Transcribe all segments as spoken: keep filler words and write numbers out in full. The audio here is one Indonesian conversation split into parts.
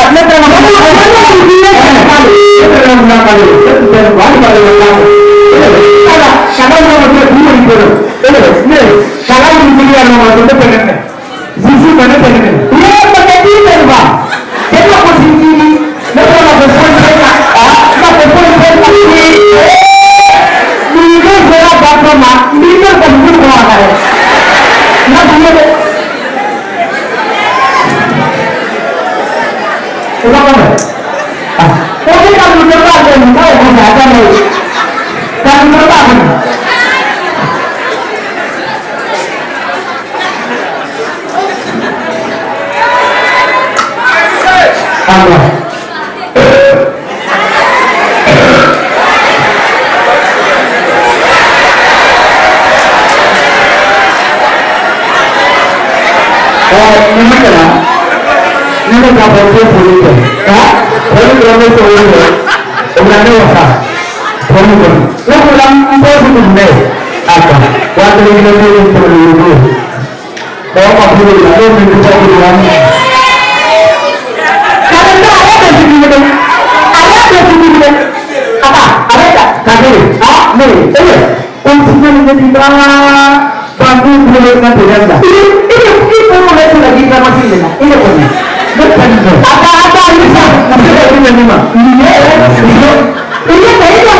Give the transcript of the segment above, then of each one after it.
no trabajamos. No trabajamos kali. Pero vale vale vale. Cada cada uno tiene un número. Pero ne cada uno tiene un número de teléfono. Sí sí, bueno teléfono. Y es para ti, ¿verdad? ¿Qué es lo positivo? No es la persona que ah, la persona que está aquí. Ni no será para más, ni no se puede trabajar. No puede. Kenapa? Ah, tapi kamu terbang dan tahu mana kamu? Kamu terbang. Allah. Oh, memang lah. Ini tak boleh boleh. Ah, boleh boleh boleh. Orang ni apa? Boleh boleh. Lalu orang boleh boleh. Apa? Waktu ini kita boleh boleh. Kalau apa boleh, lalu kita boleh. Kalau tak ada yang boleh. Ada yang boleh. Apa? Ada tak? Tak boleh. Ah, ni. Boleh. Untuk kita kita bantu boleh kan tidak? Ini ini ini boleh lagi kita masih lena. Ini boleh. Apa-apa bisa masih ada yang lima. Ini ini ini saya.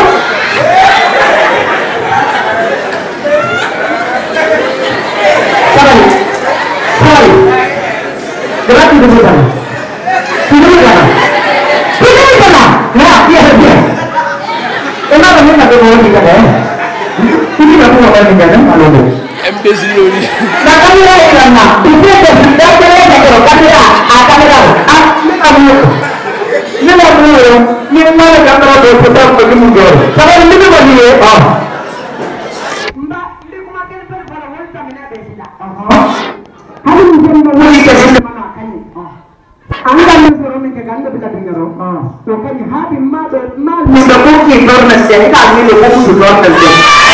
Sorry. Sorry. Gerak itu bukan. Tidak bukan. Tidak bukan. Nah, dia dia. Kenapa ni nak bawa kita kan? Ini aku nak bawa kita kan? Malu. M P zero ni. Nak kami lagi kerana itu dah dah boleh kalau kamera, ah kamera, ah ni kamu. Ni kamu, ni mana kamera berfoto pergi mundur. Kalau ini tu bagi ah. Mbak, ini aku makan pada orang sama ni ada. Ah. Hari ni kita mau kita mana kan? Ah. Anda mensuruh mereka kan kita dengar. Ah. So kan hari malam malam. Muda pun kita nasi ni kan ni lepas tu sudah terjadi.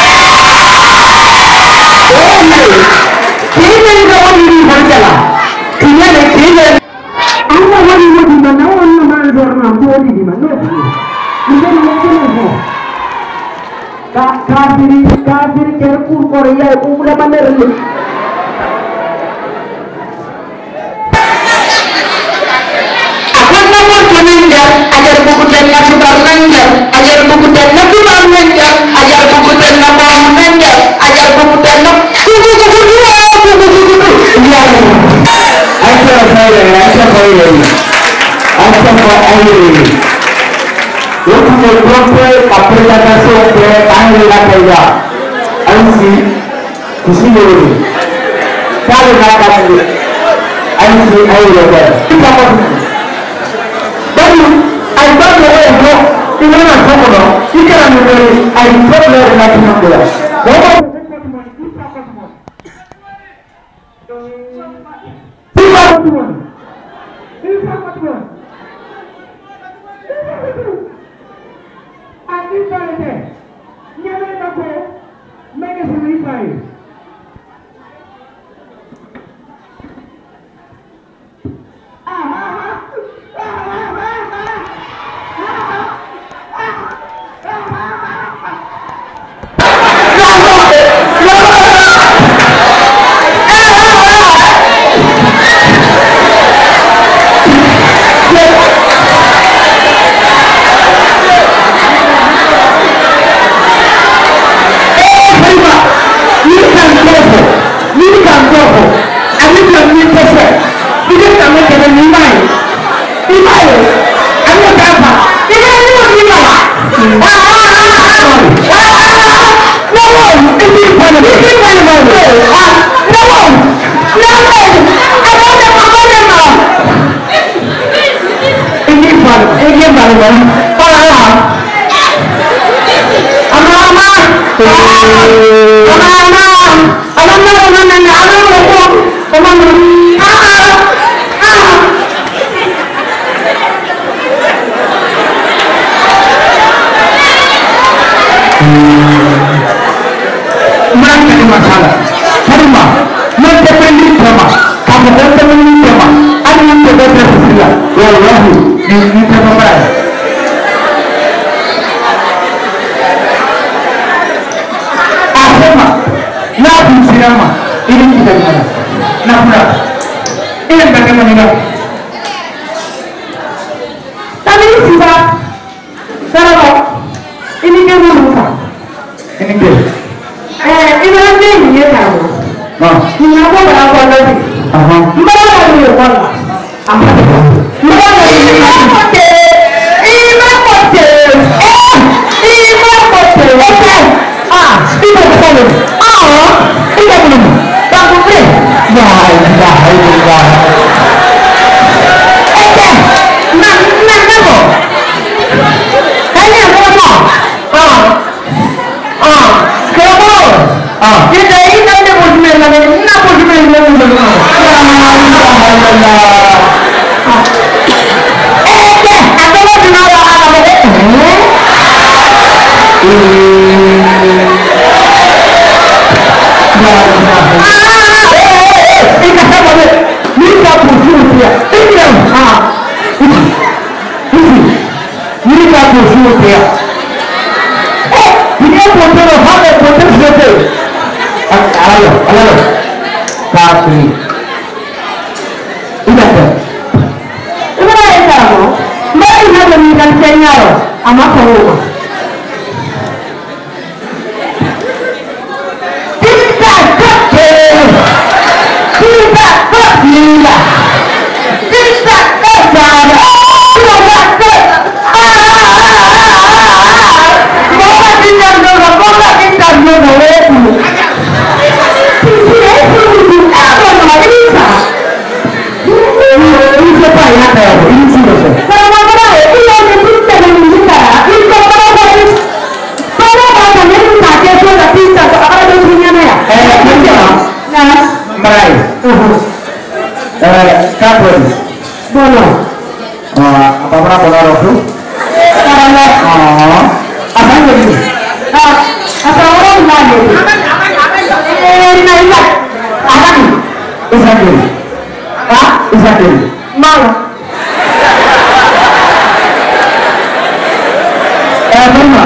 Kini kau ini berjalan. Kini ada kini. Anda hari ini di mana? Anda mana orang tua di mana? Ini mana mana? Kak kafir kafir kerupuk Korea umur mana rendah? Akan nama menanjak, ajar buku dan nasibah menanjak, ajar buku dan nasibah menanjak, ajar buku dan nasibah menanjak, ajar buku dan Acha saya, acha saya, acha saya. Waktu berapa kapal jatuh sampai tangan lelaki ya, ansi, kusi dulu. Kalau nak kasih, ansi ayu lepas. Kita apa? Baru, ayu baru ayu, ini mana semua? Kita ni beri ayu baru lagi nak buat. Bawa. Masalah, terima, nanti pendiri terima, kamu nanti pendiri terima, ada yang terbaik tersilah, wallahi. Ini bagaimana ini? Tapi ini sih kalau ini kan bukan. Ini dia. Eh, ini nanti ini ya kamu. Oh. Ini apa berapa lagi? Aha. Berapa lagi ya kamu? Apa? Berapa lagi? Berapa? Ima hotel. Eh, ima hotel. Hotel. Ah, ini betul. Ah, ini belum. Tak boleh. Ya, ya, ya. Eh, nak nak apa? Hanya apa? Ah, ah, kamu. Ah, kita ini ada posmen lagi. Nak posmen lagi belum? Ya, ya, ya. Ama kamu tidak kecil, tidak kecil, tidak kejar, tidak ke, bawa tinggal dulu, bawa tinggal dulu itu. Sisi itu apa namanya bisa? Ini siapa yang ada? Ini siapa? Kalau mana itu yang kita ini kita, itu kalau kalau kalau kalau ini saja tu tapi tak apa tu punya mana? Eh, mana? Nah, Melayu. Eh, kapur. Bono. Ah, apa mana bono rohu? Karena ah, apa yang jadi? Ah, apa orang mana? Aman, aman, aman. Eh, ini ini. Aman. Isakil. Ah, Isakil. Mau. Eh, mana?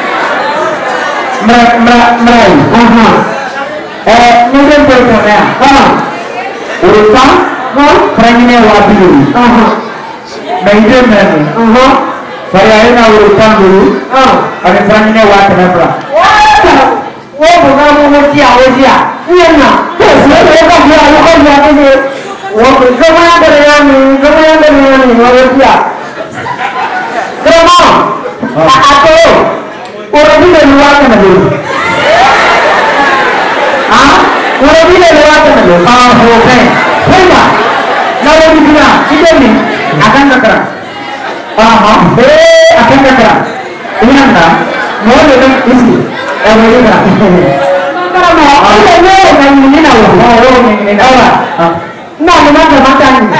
Mer, mer, Melayu. Aha. Eh, mungkin berikutnya. Ah. Urutan, ah, frame-nya wajib dulu. Aha. Maintain mana? Aha. Saya ini urutan dulu. Ah. Ada frame-nya wajib apa? Wah. Wah, bukan mau siapa siapa? Iya nak. Saya saya kan dia bukan dia ini. Wah, kemana dengan kemana dengan mau siapa? Kemana? Tak apa. Orang ini dari luar kan dulu. Ah, orang ini dari luar kan dulu. Ah, oke. Baiklah. Kalau dibilang ini ni akan terkerak. Ah, eh akan terkerak. Ini anda mau dengan isi. Eh, ini terkerak. Kalau mau, ini ni yang ini nak. Oh, ini ini nak. Nak mana macam ni.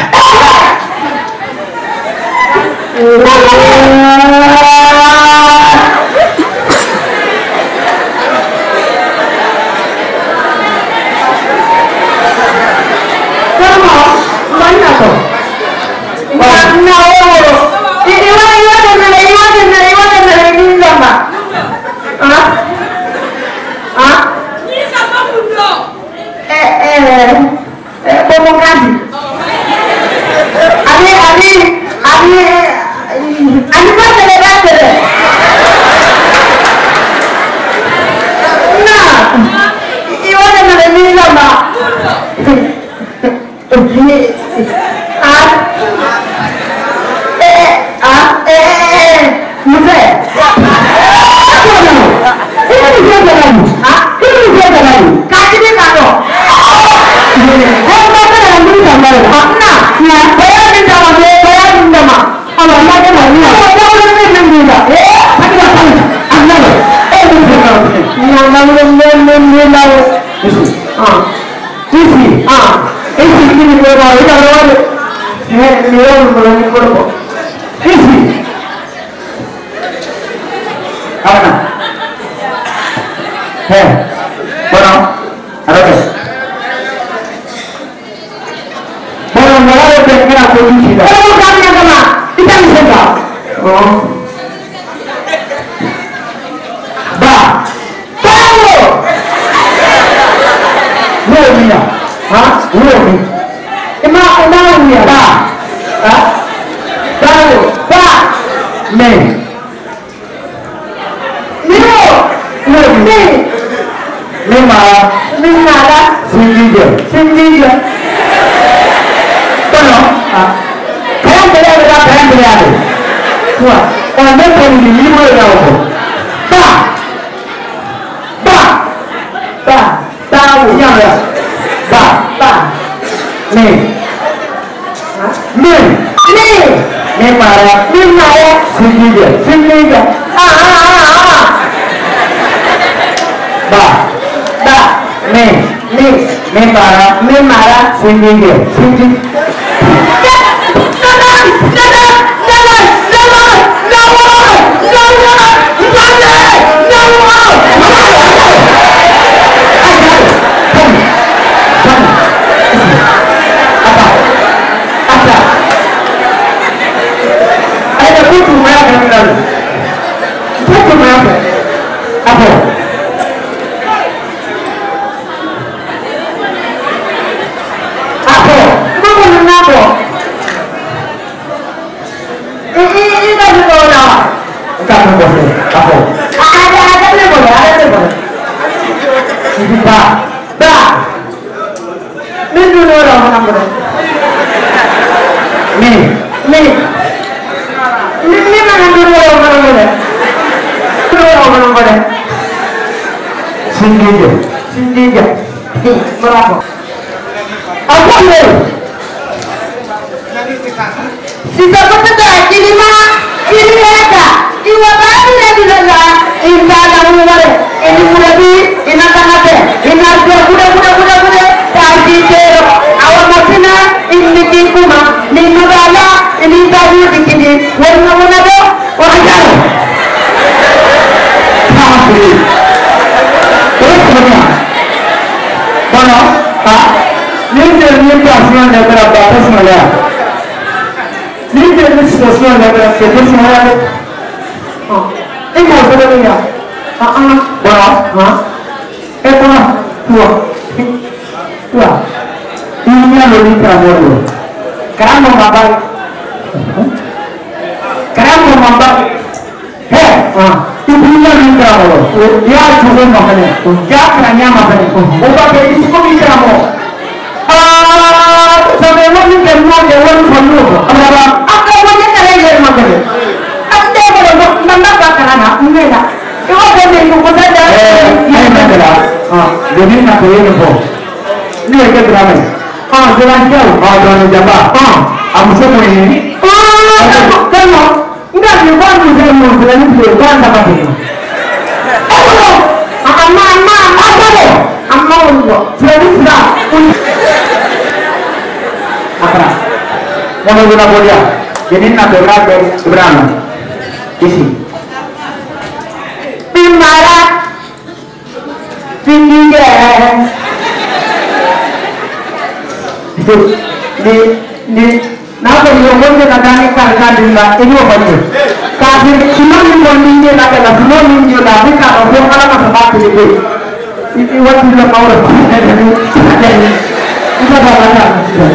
Emang đau nhỉ ba đau ba mình nếu mình nhưng mà nhưng mà đã xin đi được xin đi được tôi nói à thế anh bây giờ ra thế anh bây giờ đi đúng còn nếu không thì nghĩ mới đâu ba ba ba ba với nhau rồi ba ba mình mình mình nhưng mà nhưng mà xin đi được xin đi được à à à à ba ba mình mình mình mà mình mà ra xin đi được xin đi Una bola, tienen una quebrada de brano. ¿Qué sí? Pimara, pingue. Ni ni, nada yo voy a dar ni cargar ni la, ini apa ni? Kasi cuma ni bondi ni la, kalau cuma ni ni la, ni kalau dia kalau masuk hati ni, ini waktu dia mau lepas, jadi jadi kita bagaimana?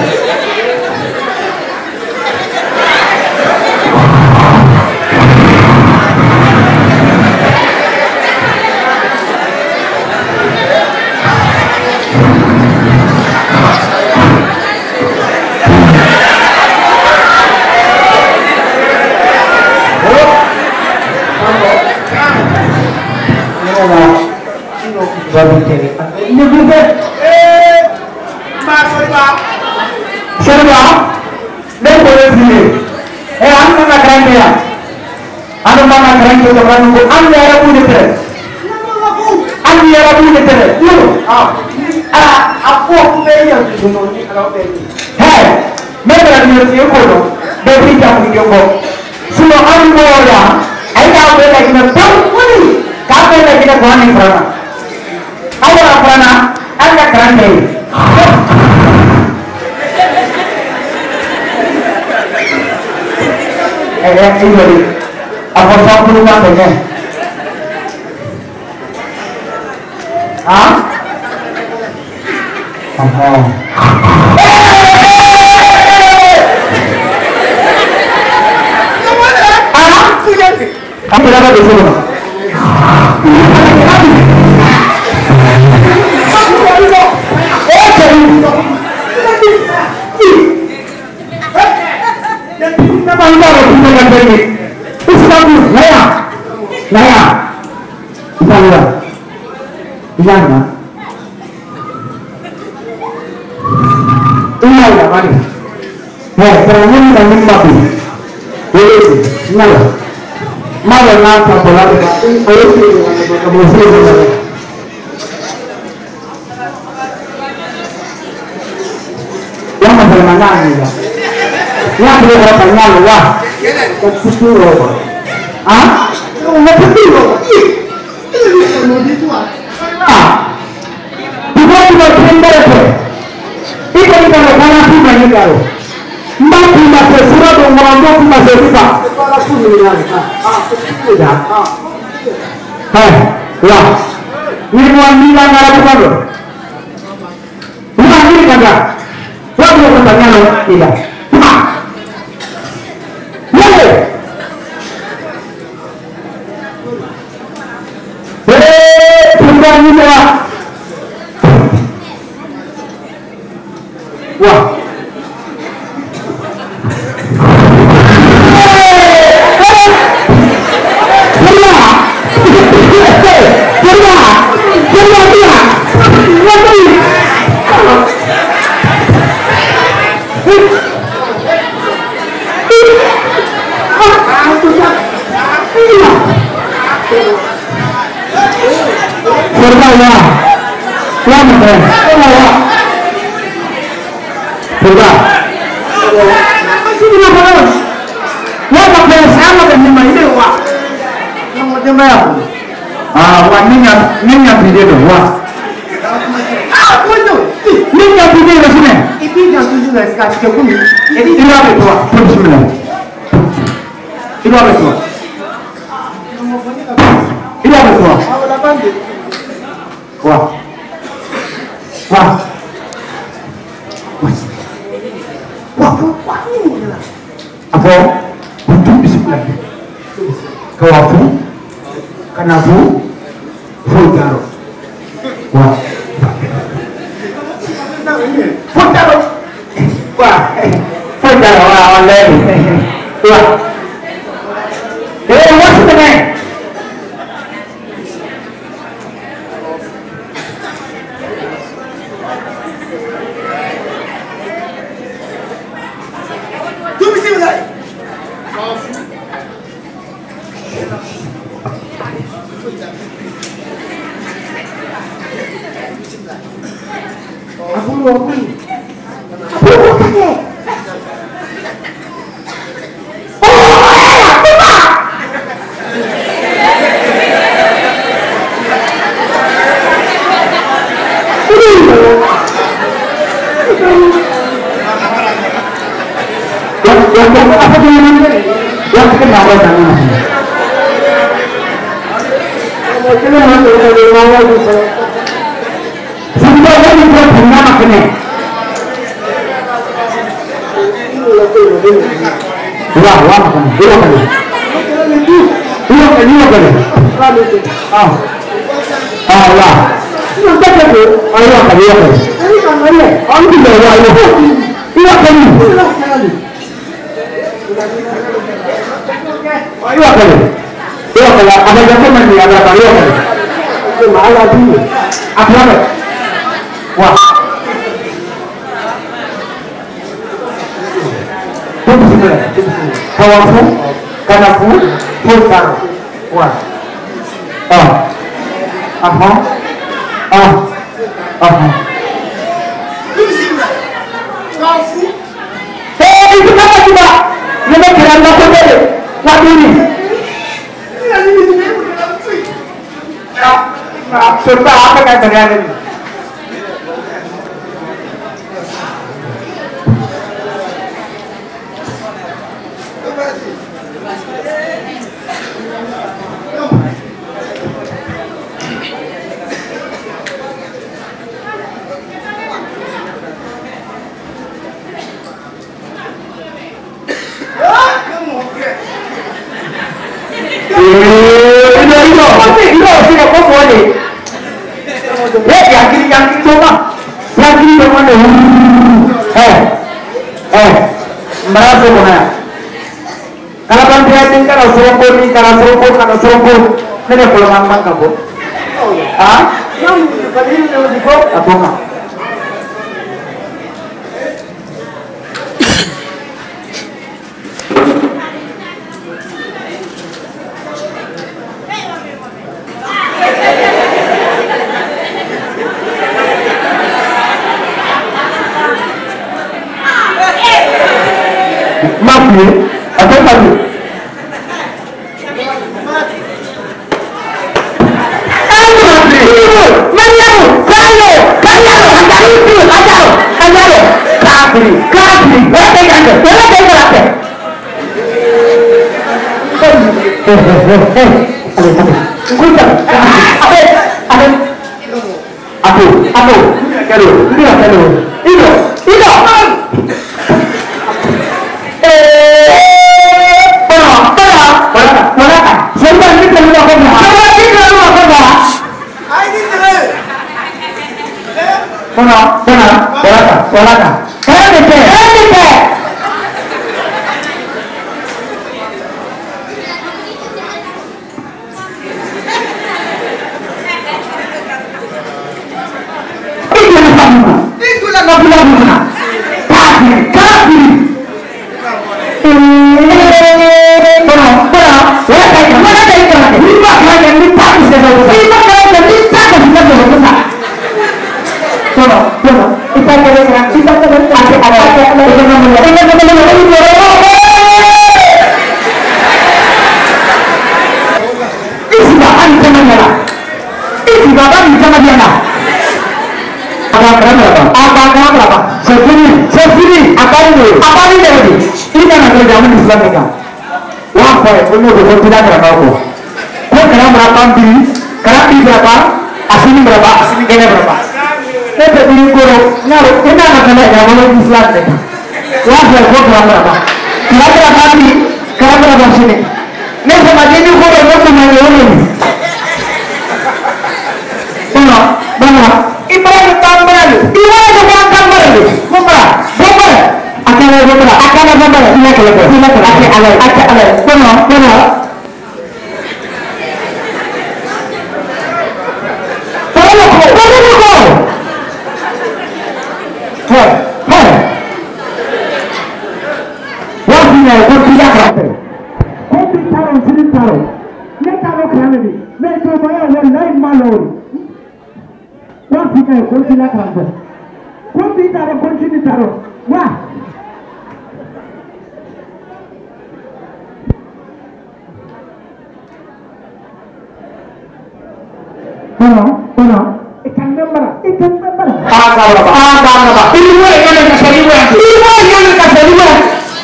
Ini juga. Eh, mas serba. Serba. Dia boleh sini. Eh, anda nak keren dia. Anda mana keren tu orang tu. Anda yang punya terus. Anda yang punya terus. Lu. Ah. Ah, aku aku beri yang tu ni kalau beri. Hey, mereka ni mesti aku tu. Beri jam ni aku. Semua anda orang. Ayah aku lagi nak tahu ni. Kau lagi nak buat ni pernah. Awal pernah ada kerana eh eh ini apa sah peluang saja ah oh berapa di sini? Kenapa anda menggunakan ini? Itu bagus, Naya, Naya, bisa lihat, bisa lihat. Iya ya, mari. Hei, terangin dan nikmati. Ini, semua. Mari ngapa bola nikmati? Ayo sih, kamu sih sebenarnya. Yang masalah mana ini ya? Yang boleh katanya luah. Kecil loh. Ah? Nggak kecil loh. Ah? Juga juga tender itu. Itu kita karena sih banyak kali. Mbak cuma sesuatu yang merambut cuma sesuatu. Kalau aku bilang, ah, kecil dah. Hei, ya. Ini bukan bilang nggak ada apa-apa. Bukan ini kagak. Wah, dia bertanya loh, tidak. Ah. Hei. Hei, sudah ini lah. Wah. Berdoa, ya betul. Berdoa, berdoa. Masih di mana? Ya pakai sama dengan ini wah. Yang macam apa? Ah, wah minyak minyak di dia wah. Ah, betul. Minyak di dia sini. Itu yang tujuh belas kasih ke kami. Jadi ini apa itu? Tujuh sembilan. Itu apa itu? Itu apa itu? Wah, wah, wah, wah, apa? Untuk di sebelah. Kawapu, kanapu, fulgaro. Wah, fulgaro. Wah, fulgaro, wah, oleh. Wah, eh, what's the name? Aku lupa. Aku lupa. Yang yang apa dia namanya? Yang kenapa tangan? Mungkin orang dari mana gitu. Sudah ada buat benda makanya. Dua, dua makanya. Dua kali. Dua kali, dua kali. Ah, ah, ya. Sudah jadi. Ayo kali, dua kali. Ini kan kali. Oh, tidak ada ayo. Dua kali. Dua kali. Dua kali. Ada jatuh nanti ada kali dua kali. Itu malah dulu. Apa lagi? Wah. Tunggu sebentar. Kawapu, kanapu, fulgaro. Wah. Ah. Aha. Ah. Aha. Tunggu sebentar. Kawapu. Eh, itu apa coba? Ini kira apa tadi? Lagi ini. Serta apa kan terjadi? Ini Merasa mana? Kalau perhatian kalau seruput ni, kalau seruput, kalau seruput, ni dia pulang aman kamu. Ah? Yang tadi ni lebih kau apa nak? Mati, apa tadi? Ayo mati, Mariamu, Kayo, Kayo, anda itu, anda, anda, kafir, kafir, berapa yang anda, berapa yang anda? Eh, eh, eh, eh, ada, ada, kucing, ada, ada, aku, aku, kalau, dia, kalau, itu, itu. Mana, mana, bolaka, bolaka. Kaya deh, kaya deh. Itu yang mana? Itu yang nggak bilang mana? Kafir, kafir. Eh, mana, mana? Bolaka itu, mana ada itu lagi? Lima kali yang dipakai sudah besar. Lima kali yang dipakai sudah besar. Bueno, bueno, kita kira-kira, kita kira-kira, ada, ada, ada, ada, ada, isi bapak di sana dia, isi bapak di sana dia lah. Apa kerana apa? Apa kerana apa? Sesini, sesini, apa ini? Apa ini tadi? Ini kan ada zaman Islam mereka. Wah, saya punya betul tidak kerana aku. Kau kerana berapa beli? Kerana beli berapa? Asli berapa? Asli kena berapa? Kita beli guru, nyaru, kita nak kena zaman Islam mereka. Wah, saya kau kerana berapa? Kerana berapa beli? Kerana berapa sini? Ni sama jadi guru itu mana ini? Mana, mana? Ibarat tambah, ibarat tambah tambah lagi. Bumbra, bumbra. Akan ada bumbra, akan ada bumbra. Ini kalau, ini kalau, akan ada, akan ada. Mana, mana? Tolong, tolong kau. Hei, hei. Wah, ini aku tidak berapa. Kau bicara sini tahu. Mereka kalau kerana ni, mereka bayar orang lain malu. Wah, kita kau tidak berapa. Kau bicara kau sini tahu. Wah. Mana, mana? Ikan member, ikan member. Ah, kalau apa? Ah, kalau apa? Ini buat yang nak cari buat. Ini buat yang nak cari buat.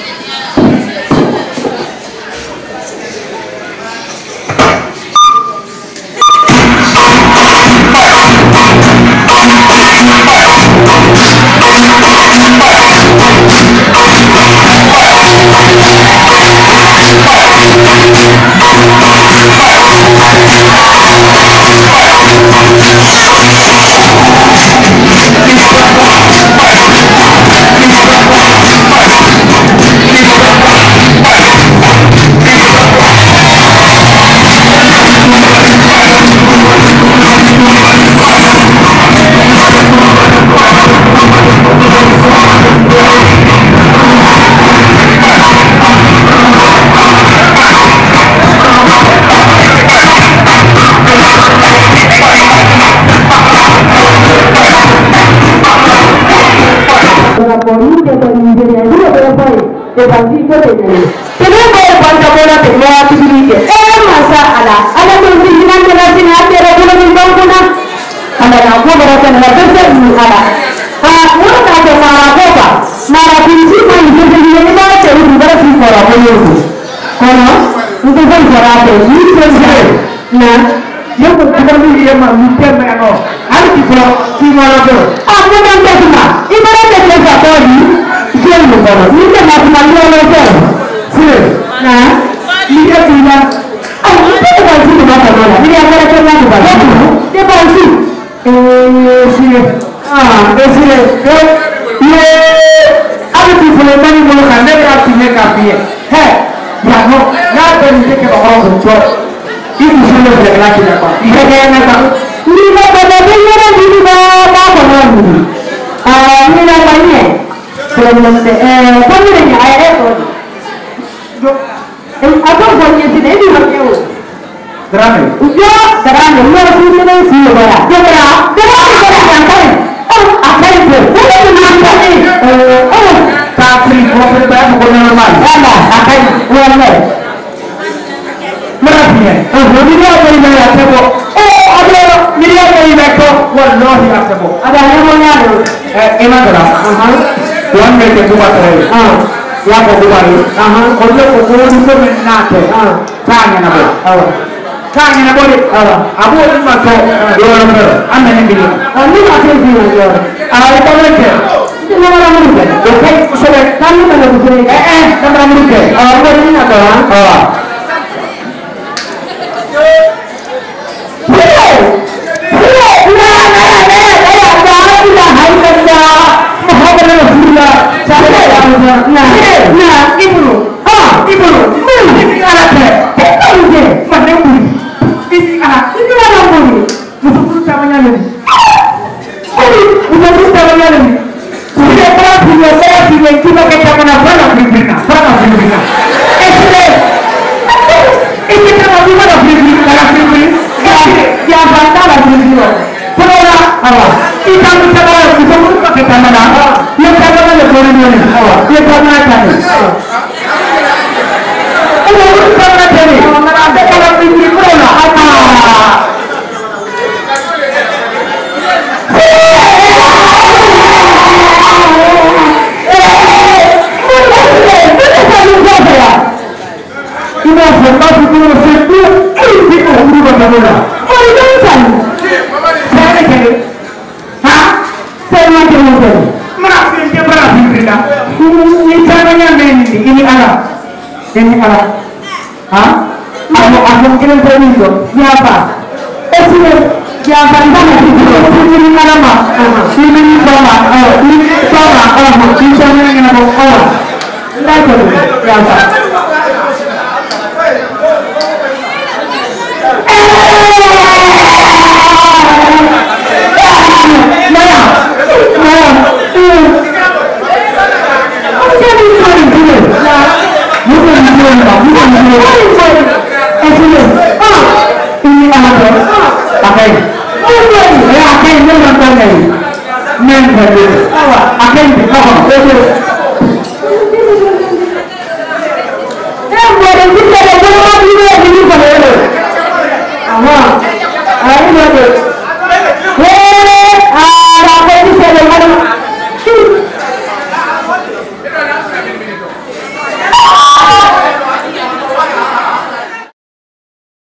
Kenapa bangsa bola tengah dibeli? Eh masalah, ada perizinan generasi nanti ada bola bimbang puna. Ada aku berasa negara terus ada. Ah, mana ada marah apa? Marah kunci main jadi ini mana cari juga sih marah boleh. Kono, itu kan marah tu. Ini sesuatu. Nah, yang kita ni dia mungkin mana? Ada kita si marah tu. Aku nanti cuma. Ibarat kita siapa ni? Siapa marah? Ini kan macam mana tu? Nah, dia bilang, oh itu bukan sih apa mana? Ini apa yang kita lakukan? Dia bukan sih. Eh, sih. Ah, eh sih. Eh, ada di Sulaiman yang mulakan dia berapa? che va a fare io mi sono pregato da qua io che è nata mi va da vedere di va da con ah mi la vai solamente eh quando ne hai ecco e a cosa voglio dire di ma che Drame. Io drame, io non mi devo dire ora. Dov'era? Dov'era? Oh, attento. Dove mi mangi? Oh, cazzi, come per te, come normale. Guarda, attento, guarda. Grazie. Oh, non mi ricordo di me, attento. Oh, allora, mi ricordo di me, guarda, no, si attento. Adesso andiamo a Eh, e mandala. Ah, quando è che tu vai? Ah. Ya ko bari. Aha, ko yo ko ko ni ko na te. Ah, tanya na bo. Ah. Tanya na bo ni. Ah, abu ni ma ko yo na bo. Amma ni bi. Ah, ni ma ke bi yo. Ah, ko na ke. Ni na na mu ke. Ko kai ko so kan ni na ko ni. Eh eh, na na mu ke. Ah, ko ni na ko. Ah. Nah, nah, ibu, ah, ibu, ini anak saya, kita ini, mana ibu, ini anak, ini anak ibu, musuh musuh namanya ni, ini musuh musuh namanya ni, sudah berapa punya saya punya kita kita mana mana Filipina, mana Filipina, eh, ini kita mana Filipina, mana Filipina, yang bandar Filipina, pernah apa, kita bicara musuh musuh kita mana, yang kita mana Filipina, ये करना चाहिए वो करना चाहिए हमारा आधे कलर में भी बोला आता इधर से बात इधर से तू किसी को उम्र बता बोला और इधर से क्या करे हाँ सेवा के लिए मना फिर के बड़ा फिर का ini caranya ini ini Arab ini Arab hah aku aku mungkin berani itu siapa eh sini siapa di sana itu ini nama ini sama oh ini sama oh ini sama yang nama oh tidak tahu siapa ini anak pakai ya pakai ini orang pakai men berarti apa pakai di bawah